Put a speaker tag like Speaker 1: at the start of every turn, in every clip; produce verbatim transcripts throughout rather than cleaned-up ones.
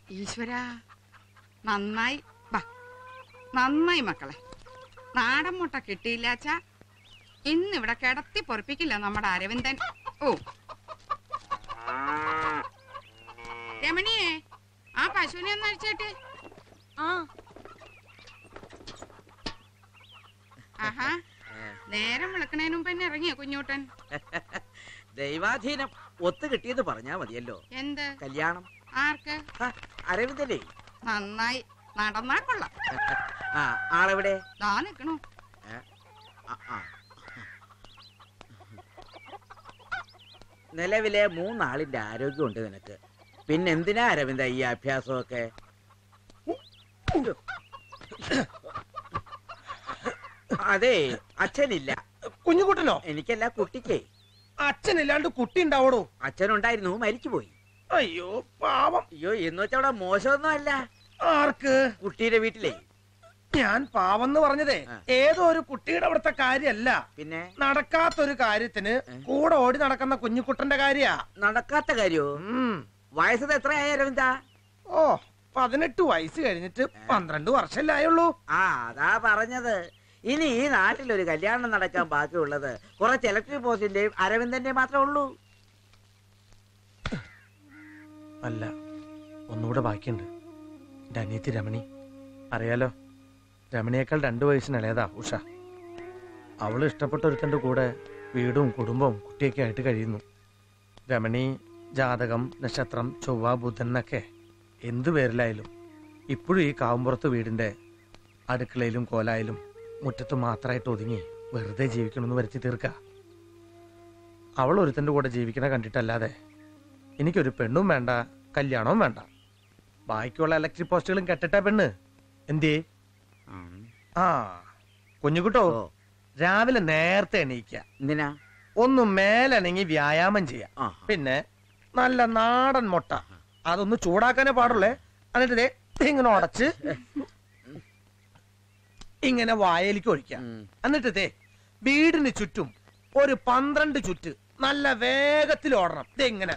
Speaker 1: ഈശ്വര, നന്നായി നന്നായി മക്കളെ. നാടൻ മുട്ട കിട്ടിയില്ലാച്ചാ ഇന്നിവിടെ കിടത്തി പൊറപ്പിക്കില്ല നമ്മുടെ അരവിന്ദൻ. ഓ രമണിയെ, ആ പശുവിനെ ഒന്ന് അഴിച്ചേട്ടെ. ആഹാ, നേരം വിളക്കണേനും പിന്നെ ഇറങ്ങിയ കുഞ്ഞൂട്ടൻ.
Speaker 2: ദൈവാധീനം ഒത്തു കിട്ടിയത് പറഞ്ഞാ മതിയല്ലോ.
Speaker 1: എന്ത്
Speaker 2: കല്യാണം?
Speaker 1: ആർക്ക്?
Speaker 2: അരവിന്ദനെ.
Speaker 1: നന്നായി, നടന്നാ കൊള്ളാം.
Speaker 2: ആളെവിടെ?
Speaker 1: ദാ നിക്കണു.
Speaker 2: നിലവിലെ മൂന്നാളിന്റെ ആരോഗ്യമുണ്ട് നിനക്ക്, പിന്നെന്തിനാ അരവിന്ദ ഈ അഭ്യാസമൊക്കെ? അതെ, അച്ഛനില്ല.
Speaker 3: കുഞ്ഞുകുട്ടനോ?
Speaker 2: എനിക്കല്ല, കുട്ടിക്കേ.
Speaker 3: അച്ഛനില്ലാണ്ട് കുട്ടി ഉണ്ടാവണോ?
Speaker 2: അച്ഛനുണ്ടായിരുന്നു, മരിച്ചുപോയി.
Speaker 3: അയ്യോ പാവം.
Speaker 2: അയ്യോ, എന്ന് വെച്ചാ അവിടെ മോശമൊന്നും അല്ല.
Speaker 3: ആർക്ക്?
Speaker 2: കുട്ടിയുടെ വീട്ടിലേ.
Speaker 3: ഞാൻ പാവെന്ന് പറഞ്ഞതേ ഏതോ ഒരു കുട്ടിയുടെ അവിടുത്തെ കാര്യല്ല,
Speaker 2: പിന്നെ
Speaker 3: നടക്കാത്തൊരു കാര്യത്തിന് കൂടെ ഓടി നടക്കുന്ന കുഞ്ഞുകുട്ടന്റെ കാര്യ.
Speaker 2: നടക്കാത്ത കാര്യോ? വയസ്സത് എത്രയായി അരവിന്ദ?
Speaker 3: ഓ, പതിനെട്ട് വയസ്സ് കഴിഞ്ഞിട്ട് പന്ത്രണ്ട് വർഷമല്ലായുള്ളൂ.
Speaker 2: ആ, അതാ പറഞ്ഞത്. ഇനി ഈ നാട്ടിലൊരു കല്യാണം നടക്കാൻ ബാക്കിയുള്ളത് കുറച്ച് ഇലക്ട്രിക് പോസ്റ്റിന്റെയും അരവിന്ദന്റെയും മാത്രമേ ഉള്ളൂ.
Speaker 3: അല്ല, ഒന്നുകൂടെ ബാക്കിയുണ്ട്. എന്റെ അനിയത്തി രമണി, അറിയാലോ, രമണിയേക്കാൾ രണ്ടു വയസ്സിന് ഇളയതാ ഉഷ. അവള് ഇഷ്ടപ്പെട്ട ഒരുത്തന്റെ കൂടെ വീടും കുടുംബവും കുട്ടിയൊക്കെ ആയിട്ട് കഴിയുന്നു. രമണി ജാതകം, നക്ഷത്രം, ചൊവ്വ, ബുധൻ എന്നൊക്കെ എന്തു പേരിലായാലും ഇപ്പോഴും ഈ കാവുമ്പുറത്ത് വീടിന്റെ അടുക്കളയിലും കോലായാലും മുറ്റത്ത് മാത്രമായിട്ട് ഒതുങ്ങി വെറുതെ ജീവിക്കണമെന്ന് വരുത്തി തീർക്ക. അവൾ ഒരുത്തന്റെ കൂടെ ജീവിക്കണ കണ്ടിട്ടല്ലാതെ എനിക്കൊരു പെണ്ണും വേണ്ട, കല്യാണവും വേണ്ട. ബാക്കിയുള്ള ഇലക്ട്രിക് പോസ്റ്റുകളും കെട്ടിട്ട പെണ്ണ് എന്തേ? ആ കുഞ്ഞുകുട്ടോ, രാവിലെ നേരത്തെ എണീക്ക.
Speaker 2: എന്തിനാ?
Speaker 3: ഒന്ന് മേലണങ്ങി വ്യായാമം ചെയ്യാം. പിന്നെ നല്ല നാടൻ മുട്ട അതൊന്ന് ചൂടാക്കാനേ പാടുള്ളേ. എന്നിട്ട് ദേ ഇങ്ങനെ ഉടച്ച് ഇങ്ങനെ വായലിക്ക് ഒഴിക്കാം. എന്നിട്ട് ദേ വീടിന് ചുറ്റും ഒരു പന്ത്രണ്ട് ചുറ്റ് നല്ല വേഗത്തിൽ ഓടണം. ഇതെങ്ങനെ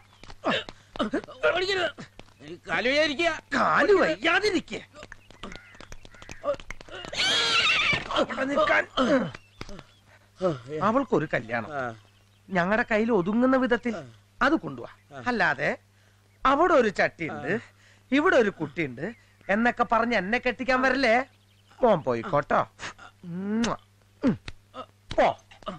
Speaker 3: കാല് വയ്യാതിരിക്കുക. അവൾക്കൊരു കല്യാണം ഞങ്ങളുടെ കയ്യിൽ ഒതുങ്ങുന്ന വിധത്തിൽ അത് കൊണ്ടുപോവാ. അല്ലാതെ അവിടെ ഒരു ചട്ടിയുണ്ട്, ഇവിടെ ഒരു കുട്ടിയുണ്ട് എന്നൊക്കെ പറഞ്ഞ് എന്നെ കെട്ടിക്കാൻ വരല്ലേ. മോൻ പോയിക്കോട്ടോ. പോ.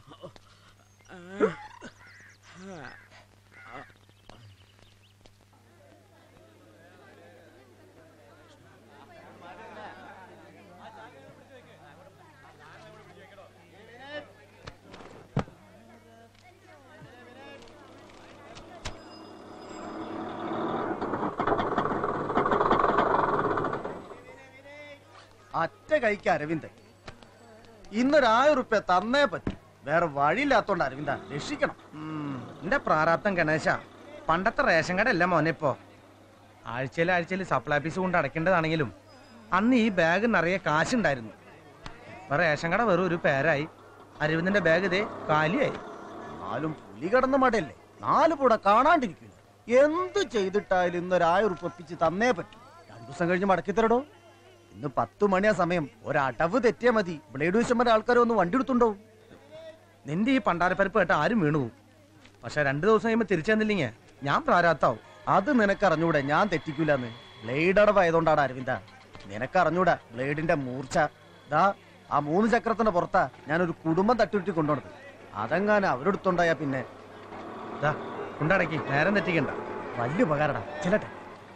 Speaker 4: അറ്റ കൈക്ക് അരവിന്ദൻ ഇന്നൊരായിരം റുപ്യ തന്നേ പറ്റും. വേറെ വഴിയില്ലാത്തോണ്ട് അരവിന്ദ രക്ഷിക്കണം.
Speaker 3: എന്റെ പ്രാരാബ്ദം ഗണേശ, പണ്ടത്തെ റേഷൻ കട അല്ല മോനെ ഇപ്പോ. ആഴ്ചയിൽ ആഴ്ചയിൽ സപ്ലൈ ഫീസ് കൊണ്ട് അടയ്ക്കേണ്ടതാണെങ്കിലും അന്ന് ഈ ബാഗ് നിറയെ കാശുണ്ടായിരുന്നു. ഇപ്പൊ റേഷൻ കട വെറും ഒരു പേരായി. അരവിന്ദന്റെ ബാഗ് ഇതേ കാലിയായി.
Speaker 4: നാലും പുലി കടന്ന മടയല്ലേ, നാല് പൂട കാണാണ്ടിരിക്കുന്നു. എന്ത് ചെയ്തിട്ടായാലും ഇന്നൊരായിരം റുപ്യ ഒപ്പിച്ച് തന്നേ പറ്റും. രണ്ടു ദിവസം കഴിഞ്ഞ് മടക്കി തരടോ. ഇന്ന് പത്തു മണിയാ സമയം. ഒരടവ് തെറ്റിയാ മതി, ബ്ലേഡ് വിശമ്പന്റെ ആൾക്കാരെ ഒന്ന് വണ്ടി എടുത്തുണ്ടോ.
Speaker 3: നിന്റെ ഈ പണ്ടാരപ്പരപ്പ് കേട്ട ആരും വീണു പോകും. പക്ഷെ രണ്ടു ദിവസം കഴിയുമ്പോ തിരിച്ചു തന്നില്ലെങ്കിൽ ഞാൻ പ്രാരാത്താവും.
Speaker 4: അത് നിനക്കറിഞ്ഞൂടെ ഞാൻ തെറ്റിക്കൂലെന്ന്. ബ്ലേഡ് അടവായതുകൊണ്ടാണ് അരവിന്ദ. നിനക്കറിഞ്ഞൂടാ ബ്ലേഡിന്റെ മൂർച്ച. ദാ ആ മൂന്ന് ചക്രത്തിന്റെ പുറത്താ ഞാനൊരു കുടുംബം തട്ടിവിട്ടി കൊണ്ടുവന്നത്. അതെങ്ങാനും അവരെടുത്തുണ്ടായാ പിന്നെ
Speaker 3: കൊണ്ടടക്കി നേരം തെറ്റിക്കണ്ട.
Speaker 4: വലിയ ഉപകാരടാ. ചെല്ലട്ടെ.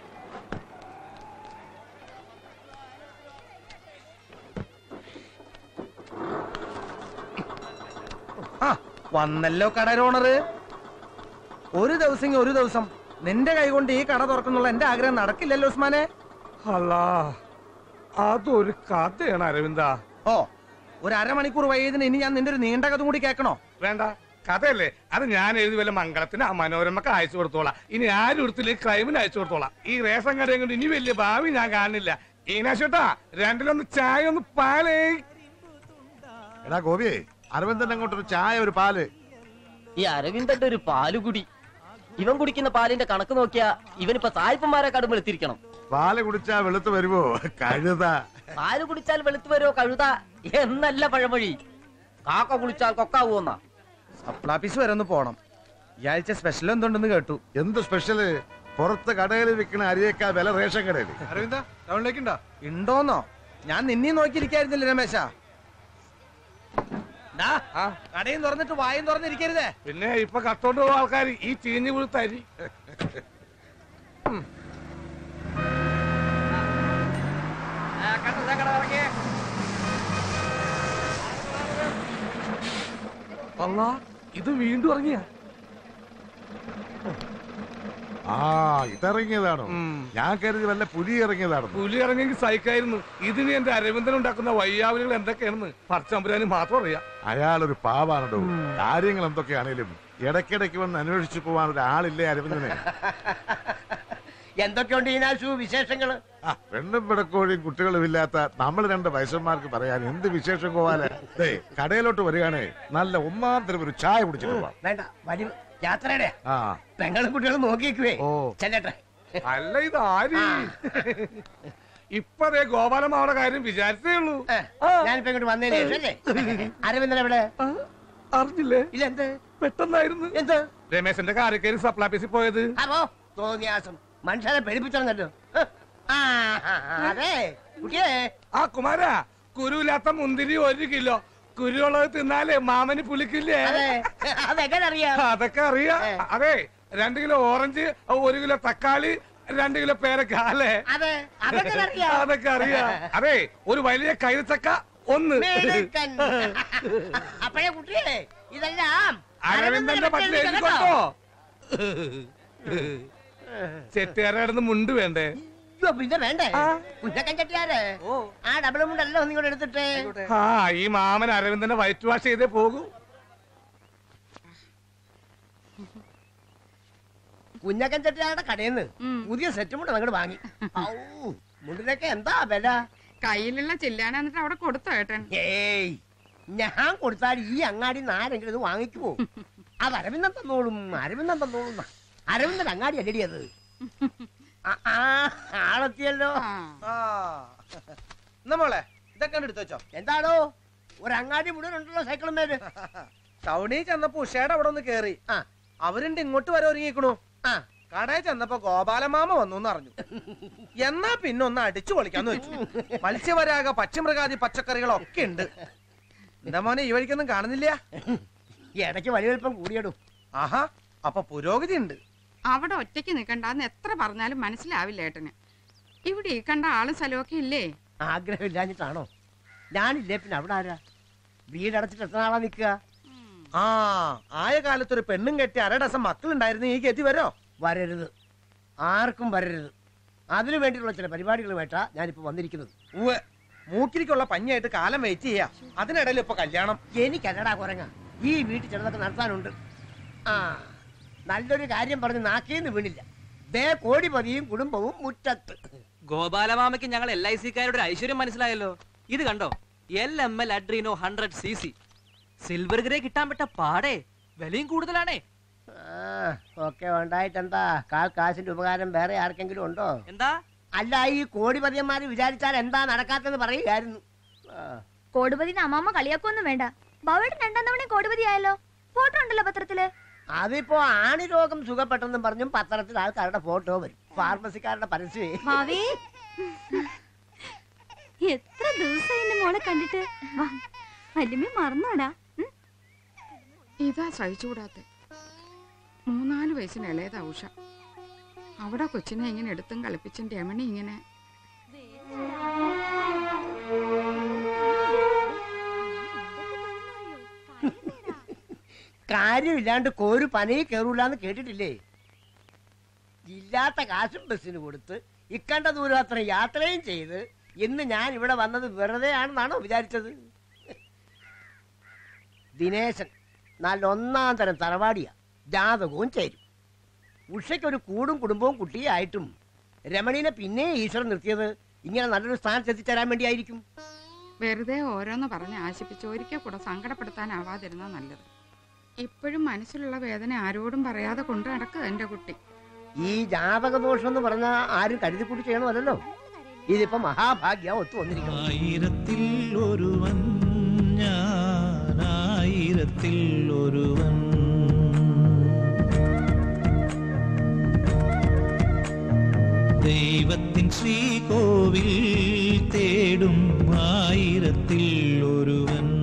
Speaker 3: ആ വന്നല്ലോ കടരോണറ്. ഒരു ദിവസം ഒരു ദിവസം നിന്റെ കൈ കൊണ്ട് ഈ കട തുറക്കുന്നുള്ള എന്റെ ആഗ്രഹം നടക്കില്ലല്ലോ ഉസ്മാനെ.
Speaker 5: അല്ലാ, അതൊരു കഥയാണ് അരവിന്ദ.
Speaker 3: ഓ, ഒരു അരമണിക്കൂർ വൈകിയതിന് ഇനി ഞാൻ നിന്റെ ഒരു നീണ്ട കഥ കൂടി കേൾക്കണോ?
Speaker 5: വേണ്ട, കഥയല്ലേ അത്. ഞാൻ എഴുതി വല്ല മംഗളത്തിന് ആ മനോരമക്ക് അയച്ചു കൊടുത്തോളാം. ഇനി ആരും എടുത്തില്ല ക്രൈമിന് അയച്ചു കൊടുത്തോളാം. ഈ റേഷൻ കടയും കൊണ്ട് ഇനി വലിയ ഭാവി ഞാൻ കാണില്ല. ഈനാശേട്ടാ, രണ്ടിലൊന്ന് ചായ ഒന്ന് പാലേ.
Speaker 6: എടാ ഗോപിയെ, അരവിന്ദൻ അങ്ങോട്ടൊരു ചായ ഒരു പാല്.
Speaker 7: ഈ അരവിന്ദന്റെ ഒരു പാലുകുടി ഇവൻ കുടിക്കുന്ന പാലിന്റെ കണക്ക് നോക്കിയാ ഇവനിപ്പോ സായിപ്പന്മാരെ കടും വെളുത്തിരിക്കണം.
Speaker 6: പാല് കുടിച്ചാ വെളുത്ത് വരുമോ? കഴുത.
Speaker 7: പാല് കുടിച്ചാൽ വെളുത്തു വരുമോ കഴുത എന്നല്ല പഴമൊഴി. കാക്ക കുളിച്ചാൽ കൊക്കാവൂന്നാ.
Speaker 3: സപ്ലാപ്പീസ് വരെ ഒന്ന് പോണം. ഈ ആഴ്ച സ്പെഷ്യൽ എന്തുണ്ടെന്ന് കേട്ടു.
Speaker 6: എന്ത് സ്പെഷ്യല്? പുറത്ത് കടയിൽ വിൽക്കുന്ന അരിയേക്കാ വില റേഷൻ കടയിൽ.
Speaker 3: അരവിന്ദ ടൗണിലേക്കുണ്ടോ? ഉണ്ടോന്നോ? ഞാൻ നിന്നെയും നോക്കിയിരിക്കായിരുന്നില്ല രമേശ. കടയും തുറന്നിട്ട് വായും തുറന്നിരിക്കരുതേ.
Speaker 5: പിന്നെ ഇപ്പൊ കത്തോണ്ട് പോകുന്ന ആൾക്കാർ ഈ ചീഞ്ഞു പുഴുത്ത അരി. അല്ലാ, ഇത് വീണ്ടും ഇറങ്ങിയ.
Speaker 6: ആ ഇതറിങ്ങിയതാണോ? ഞാൻ കരുതി വല്ല പുലി ഇറങ്ങിയതാണോ?
Speaker 5: പുലി ഇറങ്ങിയെങ്കിൽ സഹിക്കായിരുന്നു. ഇതിന് എന്റെ അരവിന്ദൻ ഉണ്ടാക്കുന്ന വയ്യാവലികൾ എന്തൊക്കെയാണെന്ന് പറിച്ചമ്പുരാന് മാത്രം അറിയാം.
Speaker 6: അയാളൊരു പാവാണോ? കാര്യങ്ങൾ എന്തൊക്കെയാണേലും ഇടയ്ക്കിടയ്ക്ക് വന്ന് അന്വേഷിച്ചു പോവാൻ ഒരാളില്ലേ അരവിന്ദനെ?
Speaker 7: എന്തൊക്കെയുണ്ട് ഈനാശു വിശേഷങ്ങള്?
Speaker 6: പെണ്ണും പിടക്കോഴിയും കുട്ടികളും ഇല്ലാത്ത നമ്മൾ രണ്ട് വയസ്സന്മാർക്ക് പറയാൻ എന്ത് വിശേഷം പോവാലെ? കടയിലോട്ട് വരികയാണേ നല്ല ഒന്നാം തരം ഒരു ചായ കുടിച്ചിട്ട് പോവാം.
Speaker 7: വേണ്ട, വരി യാത്രയുടെ
Speaker 6: ആ
Speaker 7: പെങ്ങളും കുട്ടികളും നോക്കിയേക്കുവേ.
Speaker 6: ഓ
Speaker 7: ചെല്ലട്ടെ.
Speaker 5: അല്ല, ഇത് ആര്? ഇപ്പതേ ഗോപാലമാവയുടെ കാര്യം വിചാരിച്ചേ ഉള്ളൂ.
Speaker 7: ഞാനിപ്പോ ഇങ്ങോട്ട് വന്നതിന് ശേഷല്ലേ? അരവിന്ദൻ എവിടെ?
Speaker 5: അറിഞ്ഞില്ലേ?
Speaker 7: ഇല്ല. എന്ത്
Speaker 5: പെട്ടെന്നായിരുന്നു
Speaker 7: എന്ത്?
Speaker 5: രമേശന്റെ കാറിക്കേരി സപ്ലാപ്പീസിൽ പോയത്.
Speaker 7: അപ്പോ തോന്നിയാസം മനുഷ്യരെ പേടിപ്പിച്ചോ. അതെ കുട്ടിയെ.
Speaker 5: ആ കുമാര, കുരുവില്ലാത്ത മുന്തിരി ഒരു കിലോ. കുരുവുള്ളത് തിന്നാലേ മാമന് പുളിക്കില്ലേ?
Speaker 7: അതെങ്ങനെ അറിയാം?
Speaker 5: അതൊക്കെ അറിയാം. അതെ, രണ്ട് കിലോ ഓറഞ്ച്, ഒരു കിലോ തക്കാളി, രണ്ട് കിലോ പേരക്ക അല്ലേ? അതൊക്കെ അറിയാം. അതെ, ഒരു വലിയ കൈതച്ചക്ക ഒന്ന്.
Speaker 7: അപ്പഴേ കുട്ടിയെ ഇതെല്ലാം
Speaker 5: അരവിന്ദന്റെ പട്ടിൽ എഴുതിക്കൊണ്ടോ? ചെട്ടിയാരായിരുന്നു മുണ്ട് വേണ്ടേ?
Speaker 7: പിന്നെ വേണ്ടേ? കുഞ്ഞക്കൻ ചെട്ടിയാര് ആ ഡബിൾ മുണ്ടല്ലോ ഒന്നിങ്ങോട്ട് എടുത്തിട്ടേ.
Speaker 5: ആ ഈ മാമൻ അരവിന്ദനെ വൈറ്റ് വാഷ് ചെയ്തേ പോകൂ.
Speaker 7: കുഞ്ഞക്കൻ ചെട്ടിയാരുടെ കടയിൽ നിന്ന് പുതിയ സെറ്റ് മുണ്ട് അങ്ങോട്ട് വാങ്ങി. മുണ്ടിനൊക്കെ എന്താ വില?
Speaker 1: കയ്യിലുള്ള ചില്ലാന എന്നിട്ട് അവിടെ കൊടുത്തോ ഏട്ടൻ?
Speaker 7: ഏയ്, ഞാൻ കൊടുത്താൽ ഈ അങ്ങാടി ആരെങ്കിലും ഇത് വാങ്ങിക്കുമോ? അത് അരവിന്ദൻ തന്നോളും, അരവിന്ദൻ തന്നോളും. അരവിന്ദൻ അങ്ങാടി അല്ലടി അത്. ആളെത്തിയല്ലോ.
Speaker 3: മോളെ ഇതൊക്കെ എടുത്തു വെച്ചോ.
Speaker 7: എന്താണോ ഒരു അങ്ങാടി മുഴുവൻ ഉണ്ടല്ലോ സൈക്കിളും മേല്.
Speaker 3: ടൗണിൽ ചെന്നപ്പോ ഉഷയുടെ അവിടെ ഒന്ന് കേറി. അവരുണ്ട് ഇങ്ങോട്ട് വരെ ഒരുങ്ങിക്കണു. കടയിൽ ചെന്നപ്പോ ഗോപാലമാമ വന്നു അറിഞ്ഞു. എന്നാ പിന്നെ ഒന്ന് അടിച്ചു പൊളിക്കാന്ന് വെച്ചു. മത്സ്യവരാക പച്ചമൃഗാദി പച്ചക്കറികളൊക്കെ ഉണ്ട്. എന്താ മോനെ ഈ വഴിക്കൊന്നും കാണുന്നില്ല?
Speaker 7: ഇടയ്ക്ക് വലിയ വലിപ്പം കൂടിയിടും.
Speaker 3: ആഹാ, അപ്പൊ പുരോഗതി ഉണ്ട്.
Speaker 1: അവിടെ ഒറ്റയ്ക്ക് നിൽക്കണ്ടെന്ന് എത്ര പറഞ്ഞാലും മനസ്സിലാവില്ല ഏട്ടന്. ഇവിടെ ഈ കണ്ട ആളും സ്ഥലമൊക്കെ ഇല്ലേ?
Speaker 7: ആഗ്രഹമില്ലാഞ്ഞിട്ടാണോ? ഞാനില്ലേ പിന്നെ അവിടെ ആരാ? വീടടച്ചിട്ട് എത്ര നാളാ നിക്കുക?
Speaker 3: ആ ആയ കാലത്തൊരു പെണ്ണും കെട്ടി അര ഡസം മക്കളുണ്ടായിരുന്നു. ഈ കെട്ടി വരോ?
Speaker 7: വരരുത്, ആർക്കും വരരുത്. അതിനു വേണ്ടിയിട്ടുള്ള ചില പരിപാടികളുമായിട്ടാ ഞാനിപ്പോ വന്നിരിക്കുന്നത്.
Speaker 3: ഉവ്വ്, മൂക്കിരിക്കുള്ള പഞ്ഞായിട്ട് കാലം വെയിറ്റ് ചെയ്യാ. അതിനിടയിൽ ഇപ്പൊ കല്യാണം.
Speaker 7: എനിക്കല്ലടാ കുരങ്ങ, ഈ വീട്ടിൽ ചിലതൊക്കെ നടത്താനുണ്ട്. ആ നല്ലൊരു കാര്യം പറഞ്ഞ് നാക്കീന്ന് വീണില്ല. ദേ കോടിപതിയും കുടുംബവും മുറ്റത്ത്.
Speaker 8: ഗോപാലമാമയ്ക്ക് ഞങ്ങൾ എൽ ഐ സിക്കാരുടെ ഐശ്വര്യം മനസ്സിലായല്ലോ. ഇത് കണ്ടോ, L M L Adreno hundred C C silver grey കിട്ടാൻ പറ്റ പാടേ, വിലയും കൂടുതലാണേ.
Speaker 7: ഒക്കെ ഉണ്ടായിട്ടെന്താ? കാൽ കാശിന്റെ ഉപകാരം വേറെ ആർക്കെങ്കിലും ഉണ്ടോ?
Speaker 8: എന്താ?
Speaker 7: അല്ല, ഈ കോടിപതിയന്മാര് വിചാരിച്ചാൽ എന്താ നടക്കാത്തെന്ന് പറയുകയായിരുന്നു.
Speaker 9: കോടിപതിന് അമ്മാമ്മ കളിയാക്കൊന്നും വേണ്ട. ബാബയുടെ രണ്ടാം തവണ കോടിപതി ആയല്ലോ. ഫോട്ടോ ഉണ്ടല്ലോ പത്രത്തില്.
Speaker 7: അതിപ്പോ ആണി രോഗം സുഖപ്പെട്ടെന്നും പറഞ്ഞും പത്രത്തിൽ ആൾക്കാരുടെ ഫോട്ടോ വരും. ഫാർമസിക്കാരുടെ പരസ്യം.
Speaker 9: എത്ര ദിവസം മോളെ കണ്ടിട്ട്. വല്യമ്മ മറന്നോടാ.
Speaker 1: ഇതാ സഹിച്ചുകൂടാത്ത. മൂന്നാല് വയസ്സിന് ഇളയതാ ഉഷ. അവിടെ കൊച്ചിനെ ഇങ്ങനെ എടുത്തും കളിപ്പിച്ചും രമണി ഇങ്ങനെ.
Speaker 7: കാര്യമില്ലാണ്ട് കോരു പനയിൽ കയറൂലെന്ന് കേട്ടിട്ടില്ലേ? ഇല്ലാത്ത കാശും ബസ്സിന് കൊടുത്ത് ഇക്കണ്ട ദൂരം അത്ര യാത്രയും ചെയ്ത് ഇന്ന് ഞാൻ ഇവിടെ വന്നത് വെറുതെ ആണെന്നാണോ വിചാരിച്ചത്? ദിനേശൻ നല്ല ഒന്നാം തരം തറവാടിയാ. ജാതകവും ചേരും. ഉഷയ്ക്കൊരു കൂടും കുടുംബവും കുട്ടിയായിട്ടും രമണീനെ പിന്നെ ഈശ്വരൻ നിർത്തിയത് ഇങ്ങനെ നല്ലൊരു സ്ഥാനത്ത് എത്തിച്ചേരാൻ വേണ്ടിയായിരിക്കും.
Speaker 1: വെറുതെ ഓരോന്ന് പറഞ്ഞ് ആശിപ്പിച്ച് ഒരിക്കൽ കൂടെ സങ്കടപ്പെടുത്താനാവാതിരുന്ന നല്ലത്. ഇപ്പോഴും മനസ്സിലുള്ള വേദന ആരോടും പറയാതെ കൊണ്ട് നടക്കുക എന്റെ കുട്ടി.
Speaker 7: ഈ ജാതകദോഷം എന്ന് പറഞ്ഞാൽ ആരും കരുതി കൂട്ടി ചെയ്യണമല്ലോ. ഇതിപ്പോ മഹാഭാഗ്യ ഒത്തു വന്നിരിക്കുന്നു.
Speaker 10: ആയിരത്തിൽ ഒരുവൻ ഞാൻ, ആയിരത്തിൽ ഒരുവൻ. ദൈവത്തിൻ ശ്രീകോവിൽ തേടും ആയിരത്തിൽ ഒരുവൻ.